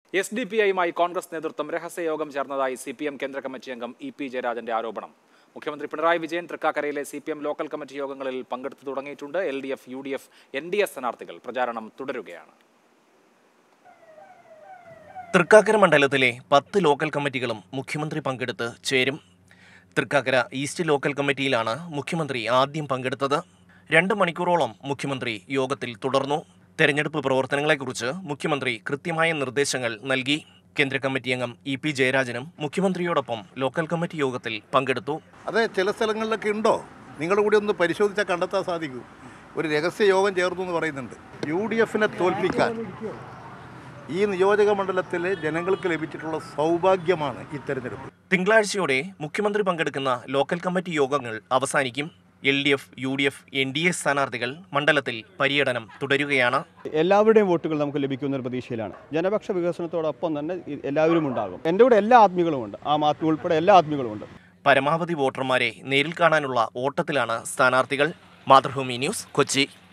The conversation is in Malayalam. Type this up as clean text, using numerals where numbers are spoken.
SDPI-യുമായി കോൺഗ്രസ് നേതൃത്വം രഹസ്യയോഗം ചേർന്നതായി CPM കേന്ദ്ര കമ്മിറ്റി അംഗം E.P. ജയരാജന്റെ ആരോപണം. മുഖ്യമന്ത്രി പിണറായി വിജയൻ തൃക്കാക്കരയിലെ CPM ലോക്കൽ കമ്മിറ്റി യോഗങ്ങളിൽ പങ്കെടുത്തു തുടങ്ങിയിട്ടുണ്ട്. LDF, UDF, NDS സ്ഥാനാർത്ഥികൾ പ്രചാരണം തുടരുകയാണ്. തൃക്കാക്കര മണ്ഡലത്തിലെ 10 ലോക്കൽ കമ്മിറ്റികളും മുഖ്യമന്ത്രി പങ്കെടുത്ത് ചേരും. തൃക്കാക്കര ഈസ്റ്റ് ലോക്കൽ കമ്മിറ്റിയിലാണ് മുഖ്യമന്ത്രി ആദ്യം പങ്കെടുത്തത്. 2 മണിക്കൂറോളം മുഖ്യമന്ത്രി യോഗത്തിൽ തുടർന്നു. തെരഞ്ഞെടുപ്പ് പ്രവർത്തനങ്ങളെക്കുറിച്ച് മുഖ്യമന്ത്രി കൃത്യമായ നിർദ്ദേശങ്ങൾ നൽകി. കേന്ദ്ര കമ്മിറ്റി അംഗം E.P. ജയരാജനും മുഖ്യമന്ത്രിയോടൊപ്പം ലോക്കൽ കമ്മിറ്റി യോഗത്തിൽ പങ്കെടുത്തു. അതെ, ചില സ്ഥലങ്ങളിലൊക്കെ ഉണ്ടോ? നിങ്ങളുടെ കൂടി ഒന്ന് പരിശോധിച്ചാൽ കണ്ടെത്താൻ സാധിക്കും. ഒരു രഹസ്യ യോഗം ചേർന്നു എന്ന് പറയുന്നുണ്ട്. UDF-നെ തോൽപ്പിക്കാൻ ഈ നിയോജക മണ്ഡലത്തിലെ ജനങ്ങൾക്ക് ലഭിച്ചിട്ടുള്ള സൗഭാഗ്യമാണ് ഈ തെരഞ്ഞെടുപ്പ്. തിങ്കളാഴ്ചയോടെ മുഖ്യമന്ത്രി പങ്കെടുക്കുന്ന ലോക്കൽ കമ്മിറ്റി യോഗങ്ങൾ അവസാനിക്കും. LDF, UDF, NDS സ്ഥാനാർത്ഥികൾ മണ്ഡലത്തിൽ പര്യടനം തുടരുകയാണ്. എല്ലാവരുടെയും വോട്ടുകൾ നമുക്ക് ലഭിക്കുന്ന ഒരു പ്രതീക്ഷയിലാണ്. ജനപക്ഷ വികസനത്തോടൊപ്പം തന്നെ എല്ലാവരും ഉണ്ടാകും. എൻ്റെ കൂടെ എല്ലാ ആത്മീകളുമുണ്ട്. ആ മാധ്യമ ഉൾപ്പെടെ എല്ലാ ആത്മീകളുമുണ്ട്. പരമാവധി വോട്ടർമാരെ നേരിൽ കാണാനുള്ള ഓട്ടത്തിലാണ് സ്ഥാനാർത്ഥികൾ. മാതൃഭൂമി ന്യൂസ്, കൊച്ചി.